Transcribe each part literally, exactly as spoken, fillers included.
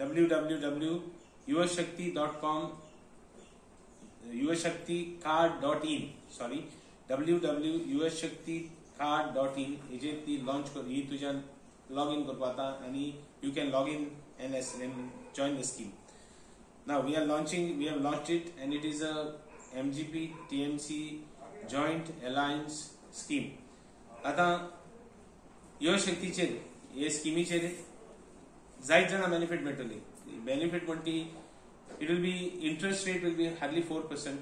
w w w dot yuvashakti dot com, yuvashakti card dot in, sorry, w w w dot yuvashakti card dot in हेजे ती launch कर ही तुझ्या log in करपाता आणि you can log in and, and join the scheme. Now we are launching, we have launched it, and it is a M G P T M C joint alliance scheme. आता युवशक्तीचे हे स्कीमीचेर जायत जाणां benefit मेळटली. Benefit म्हणटी it will be, interest rate will be hardly four percent.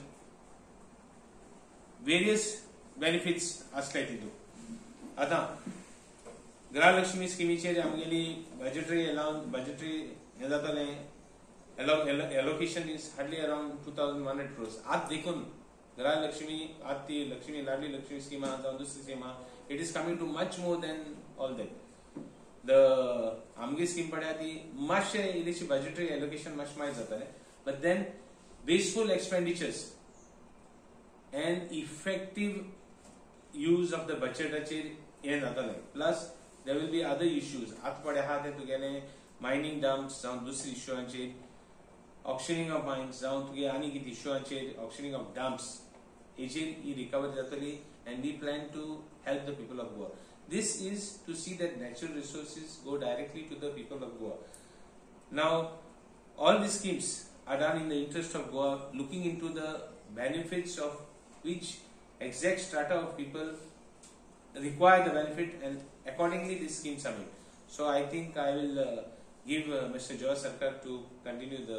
Various benefits असले तितून. आता गृहलक्ष्मी स्कीमीचेर आमगेली budgetary allowance budgetary हे जाताले allocation is hardly around two thousand one hundred crores. आज देखून गृहलक्ष्मी आज ती लक्ष्मी लाडली लक्ष्मी स्कीम जावन दुसरी scheme it is coming too much more than all that. The आमगे स्कीम पड्या ती मातशे इल्लीशी बजेटरी एलोकेशन मातशें मायज जातालें, बट देन बेसफुल expenditures and effective use of the बजेटाचेर हे जातालें. Plus there will be other issues. आत पडे आहा ते तुगेले मायनिंग डम्प्स जावन दुसरी इश्यूआंचेर, ऑक्शनिंग ऑफ मायन्स जावन तुगे आनी कितें इश्यूआंचेर, ऑक्शनिंग ऑफ डम्प्स हेचेर ही रिकवरी जातली. And we plan to help the people of Goa. This is to see that natural resources go directly to the people of Goa. Now all these schemes are done in the interest of Goa, looking into the benefits of which exact strata of people require the benefit, and accordingly these schemes are made. So I think I will uh, give uh, Mister Joy Sarkar to continue the.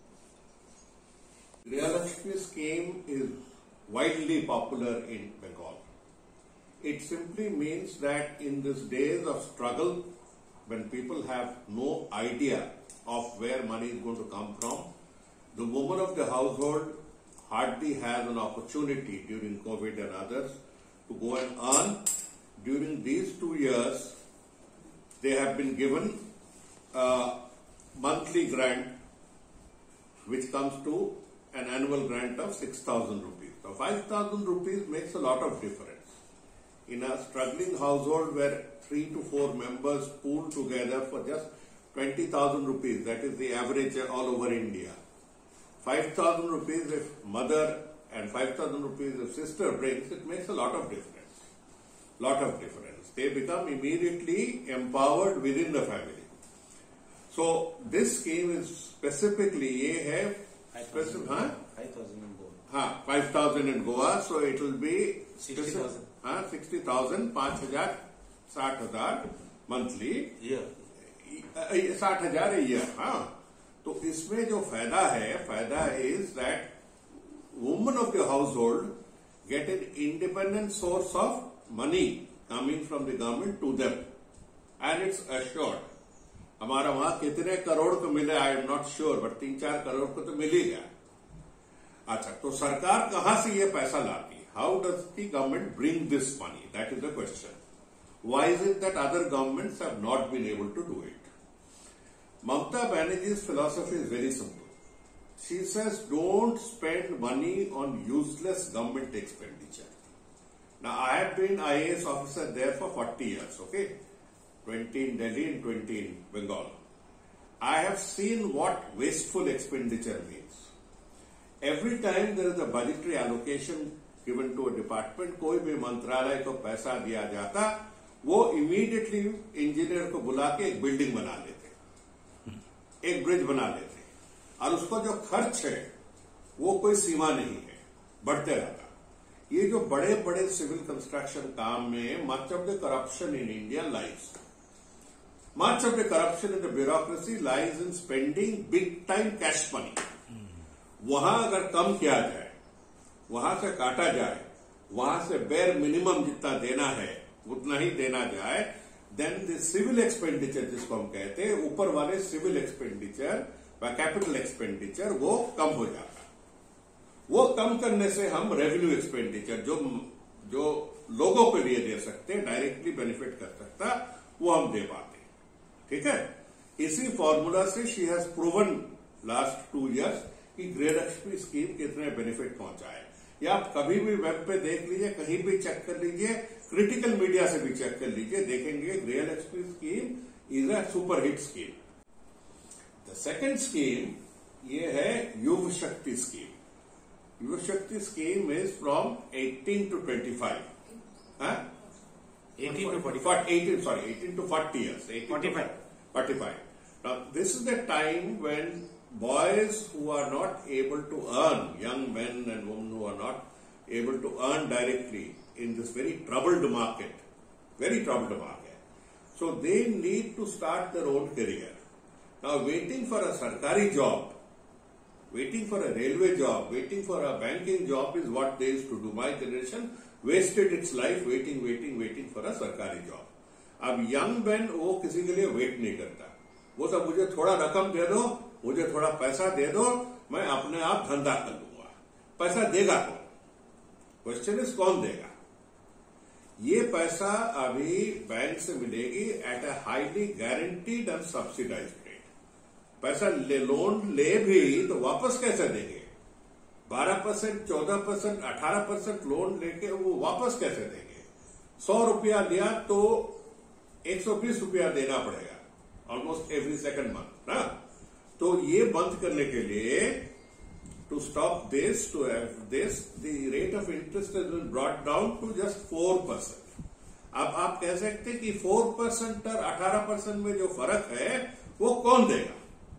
Gryhalakshmi scheme is widely popular in Bengal. It simply means that in these days of struggle, when people have no idea of where money is going to come from, the woman of the household hardly has an opportunity during COVID and others to go and earn. During these two years, they have been given a monthly grant which comes to an annual grant of six thousand rupees. So five thousand rupees makes a lot of difference. In a struggling household where three to four members pool together for just twenty thousand rupees, that is the average all over India. five thousand rupees if mother and five thousand rupees if sister brings, it makes a lot of difference. Lot of difference. They become immediately empowered within the family. So this scheme is specifically, ye hai specific, huh? five thousand in Goa. हाँ, five thousand in Goa. So it will be sixty thousand. हाँ, sixty thousand, पाँच हजार, साठ हजार monthly. Yeah. साठ हजार a year. हाँ. तो इसमें जो फायदा है, फायदा is that women of the household get an independent source of money coming from the government to them, and it's assured. हमारा वहां कितने करोड़ को मिले I am not sure, but तीन चार करोड़ को तो मिल ही गया. अच्छा, तो सरकार कहां से ये पैसा लाती? How does the government bring this money? That is the question. Why is it that other governments have not been able to do it? Mamata Banerjee's philosophy is very simple. She says, don't spend money on useless government expenditure. Now, I have been I A S officer there for forty years, okay? twenty in Delhi and twenty in Bengal. I have seen what wasteful expenditure means. Every time there is a budgetary allocation given to a department, कोई भी मंत्रालय को पैसा दिया जाता, वो immediately engineer को बुला के एक बिल्डिंग बना लेते, एक ब्रिज बना लेते, और उसको जो खर्च है वो कोई सीमा नहीं है, बढ़ते रहता. ये जो बड़े बड़े सिविल कंस्ट्रक्शन काम में much of the corruption in India lies, much of the corruption in the bureaucracy lies in spending big time cash money. वहां अगर कम किया जाए, वहां से काटा जाए, वहां से बेयर मिनिमम जितना देना है उतना ही देना जाए, देन द सिविल एक्सपेंडिचर जिसको हम कहते हैं, ऊपर वाले सिविल एक्सपेंडिचर व कैपिटल एक्सपेंडिचर वो कम हो जाता. वो कम करने से हम रेवेन्यू एक्सपेंडिचर जो जो लोगों के लिए दे सकते हैं, डायरेक्टली बेनिफिट कर सकता, वो हम दे पाते. ठीक है. इसी फॉर्मूला से she has proven last two years कि गृहलक्ष्मी स्कीम कितने बेनिफिट पहुंचा है. या आप कभी भी वेब पे देख लीजिए, कहीं भी चेक कर लीजिए, क्रिटिकल मीडिया से भी चेक कर लीजिए, देखेंगे Grihalakshmi scheme is a super hit scheme. The second scheme ये है Yuva Shakti scheme. Yuva Shakti scheme is from eighteen to twenty five. eighteen to forty. eighteen, sorry, eighteen to forty years. forty-five. forty-five. Now, this is the time when boys who are not able to earn, young men and women who are not able to earn directly in this very troubled market, very troubled market. So, they need to start their own career. Now, waiting for a sarkari job, waiting for a railway job, waiting for a banking job is what they used to do. My generation wasted its life waiting, waiting, waiting for a सरकारी job. अब young man वो किसी के लिए wait नहीं करता. वो सब मुझे थोड़ा रकम दे दो, मुझे थोड़ा पैसा दे दो, मैं अपने आप धंधा कर लूंगा. पैसा देगा कौन? क्वेश्चन इज कौन देगा? ये पैसा अभी बैंक से मिलेगी at a highly guaranteed and subsidised rate. पैसा ले, लोन ले भी तो वापस कैसे देंगे? बारह परसेंट, चौदह परसेंट, अठारह परसेंट लोन लेके वो वापस कैसे देंगे? सौ रुपया लिया तो एक सौ बीस रुपया देना पड़ेगा ऑलमोस्ट एवरी सेकंड मंथ ना. तो ये बंद करने के लिए to stop this to have this the rate of interest has been brought down to just four percent. अब आप कह सकते हैं कि फोर परसेंट और अठारह परसेंट में जो फर्क है वो कौन देगा?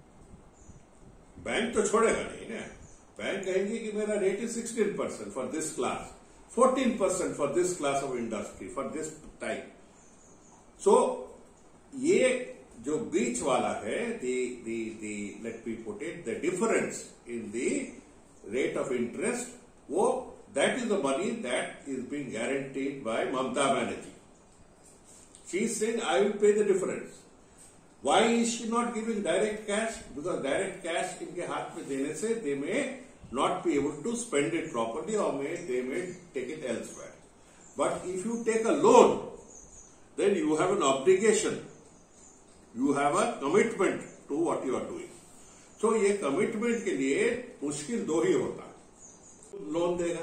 बैंक तो छोड़ेगा नहीं ना. बैंक कहेंगे कि मेरा rate is sixteen percent for this class, fourteen percent for this class of industry, for this type. So ये जो बीच वाला है, the the the let me put it, the difference in the rate of interest, वो that is the money that is being guaranteed by Mamata Banerjee. She is saying I will pay the difference. Why is she not giving direct cash? Because direct cash इनके हाथ में देने से they may not be able to spend it properly or may they may take it elsewhere. But if you take a loan, then you have an obligation. You have a commitment to what you are doing. So ये commitment के लिए मुश्किल दो ही होता. Loan देगा.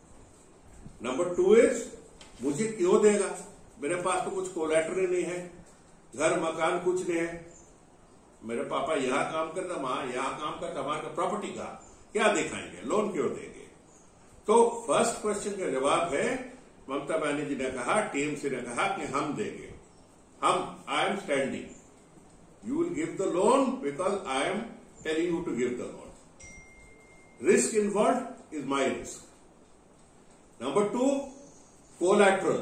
Number two is मुझे क्यों देगा? मेरे पास तो कुछ कोलैटरल नहीं है, घर मकान कुछ नहीं है, मेरे पापा यहां काम करता, मां यहां काम करता, वहां का प्रॉपर्टी का क्या दिखाएंगे? लोन क्यों देंगे? तो फर्स्ट क्वेश्चन का जवाब है, ममता बनर्जी ने कहा, टीएमसी ने कहा कि हम देंगे. हम I am standing, you will give the loan because I am telling you to give the loan. Risk involve is my risk. Number two, collateral.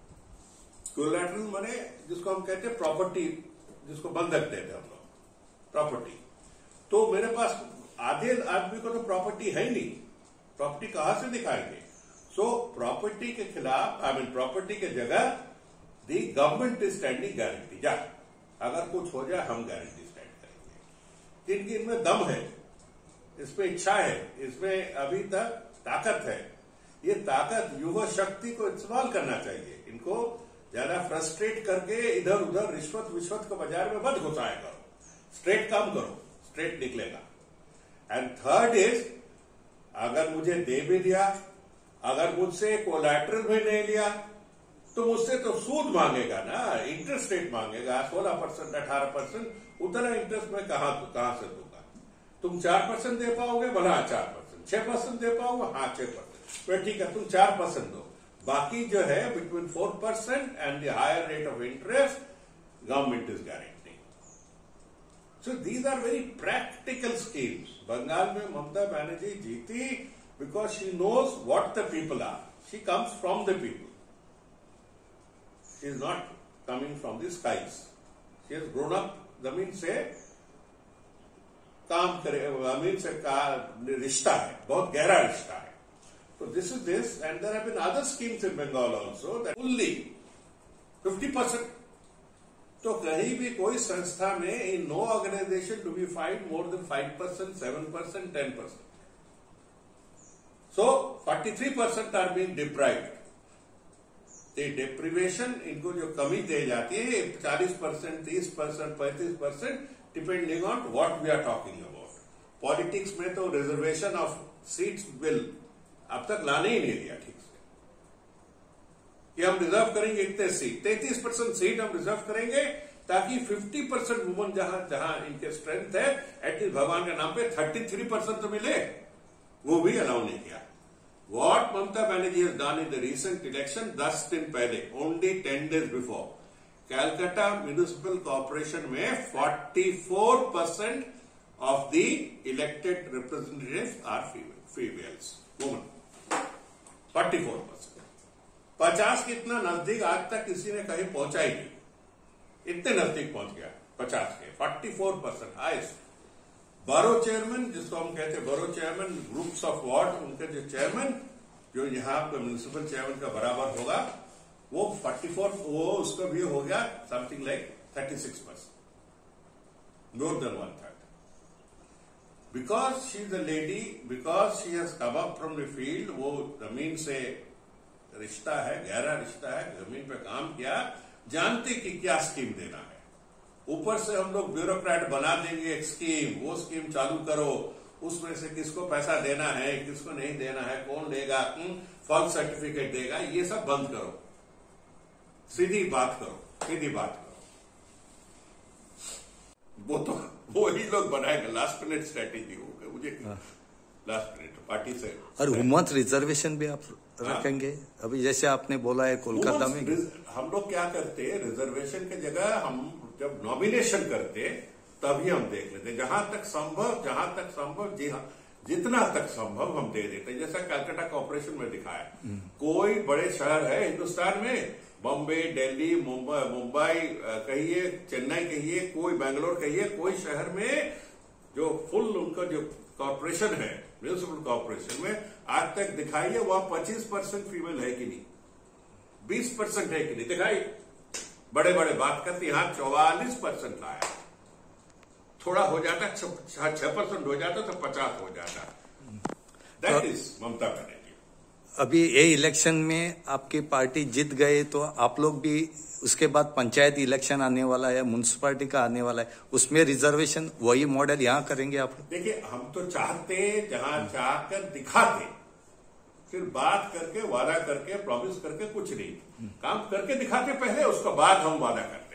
Collateral माने जिसको हम कहते हैं प्रॉपर्टी, जिसको बंधक देते हैं हम लोग, प्रॉपर्टी. तो मेरे पास आधे आदमी को तो प्रॉपर्टी है ही नहीं, प्रॉपर्टी कहां से दिखाएंगे? सो प्रॉपर्टी के खिलाफ, आई मीन प्रॉपर्टी के जगह the government is standing guarantee. जा अगर कुछ हो जाए हम गारंटी स्टैंड करेंगे. इनकी इनमें दम है, इसमें इच्छा है, इसमें अभी तक ताकत है. ये ताकत युवा शक्ति को इस्तेमाल करना चाहिए. इनको ज्यादा फ्रस्ट्रेट करके इधर उधर रिश्वत विश्वत को बाजार में मत घुसाया करो. स्ट्रेट काम करो, स्ट्रेट निकलेगा. एंड थर्ड इज, अगर मुझे दे भी दिया, अगर मुझसे कोलैटरल भी नहीं लिया, तो मुझसे तो सूद मांगेगा ना, इंटरेस्ट रेट मांगेगा सोलह परसेंट, अठारह परसेंट. उतना इंटरेस्ट मैं कहां कहां से दूंगा? तुम चार परसेंट दे पाओगे, भला चार परसेंट. छह परसेंट दे पाओगे, हाँ छह परसेंट. ठीक है, तुम चार परसेंट दो. बाकी जो है between four percent and the higher rate of interest government is guaranteeing. So these are very practical schemes. Bengal में ममता बनर्जी जीती because she knows what the people are. She comes from the people. She is not coming from the skies. She has grown up जमीन से काम करे, जमीन से का रिश्ता है, बहुत गहरा रिश्ता है. So this is this, and there have been other schemes in Bengal also that only fifty percent. तो कहीं भी कोई संस्था में in no organization do we find more than five percent, seven percent, ten percent. So forty-three percent are being deprived. The deprivation, इनको जो कमी दी जाती है चालीस परसेंट, तीस परसेंट, पैंतीस percent, depending on what we are talking about. Politics में तो रिजर्वेशन ऑफ सीट्स बिल अब तक लाने ही नहीं दिया ठीक से, कि हम रिजर्व करेंगे इतने सीट, तैंतीस परसेंट सीट हम रिजर्व करेंगे ताकि फिफ्टी परसेंट वुमन जहां जहां इनके स्ट्रेंथ है एटलीस्ट भगवान के नाम पे थर्टी थ्री परसेंट तो मिले, वो भी अलाउ नहीं किया। What Mamata Banerjee has done in the recent election दस दिन पहले, only ten days before, Calcutta municipal corporation में forty four percent of the elected representatives are females, women, forty four percent. पचास के इतना नजदीक आज तक किसी ने कहीं पहुंचा ही नहीं, इतने नजदीक पहुंच गया पचास के, forty four percent highest. Borough chairman, जिसको हम कहते हैं बरो चेयरमैन, ग्रुप्स ऑफ वार्ड, उनके जो चेयरमैन जो यहाँ पे म्यूनिसिपल चेयरमैन का बराबर होगा, वो फोर्टी फोर, वो उसका भी हो गया something like thirty six percent, more than one third. Because she is a lady, because she has come up from the field, वो जमीन से रिश्ता है, गहरा रिश्ता है, जमीन पे काम किया, जानते कि क्या स्कीम देना है। ऊपर से हम लोग ब्यूरोक्रेट बना देंगे एक स्कीम, वो स्कीम चालू करो, उसमें से किसको पैसा देना है, किसको नहीं देना है, कौन देगा, फॉल्स सर्टिफिकेट देगा, ये सब बंद करो, सीधी बात करो, सीधी बात करो। वो तो वो ही लोग बनाएंगे, लास्ट मिनट स्ट्रेटेजी होगा, मुझे लास्ट मिनट पार्टी से। और वुमेन्स रिजर्वेशन भी आप रखेंगे? अभी जैसे आपने बोला है कोलकाता में, हम लोग क्या करते हैं, रिजर्वेशन की जगह हम जब नॉमिनेशन करते तभी हम देख लेते, जहां तक संभव, जहां तक संभव, जी हाँ, जितना तक संभव हम दे देते। जैसा कलकत्ता कॉर्पोरेशन में दिखा है, कोई बड़े शहर है हिंदुस्तान में, बॉम्बे, दिल्ली, मुंबई, मुंबई कहिए, चेन्नई कहिए, कोई बेंगलोर कहिए, कोई शहर में जो फुल उनका जो कॉर्पोरेशन है, म्यूनिसिपल कॉर्पोरेशन में, आज तक दिखाइए वहां पच्चीस परसेंट फीमेल है कि नहीं, बीस परसेंट है कि नहीं, दिखाई। बड़े बड़े बात करते, यहां चौवालीस परसेंट लाया, थोड़ा हो जाता, छह परसेंट हो जाता तो पचास हो जाता। That is Mamata Banerjee. अभी ये इलेक्शन में आपकी पार्टी जीत गए तो आप लोग भी, उसके बाद पंचायत इलेक्शन आने वाला है, म्यूनिसिपैलिटी का आने वाला है, उसमें रिजर्वेशन वही मॉडल यहाँ करेंगे आप लोग? देखिए, हम तो चाहते, जहां चाहकर दिखाते, फिर बात करके, वादा करके, प्रॉमिस करके कुछ नहीं, काम करके दिखाते पहले, उसके बाद हम वादा करते।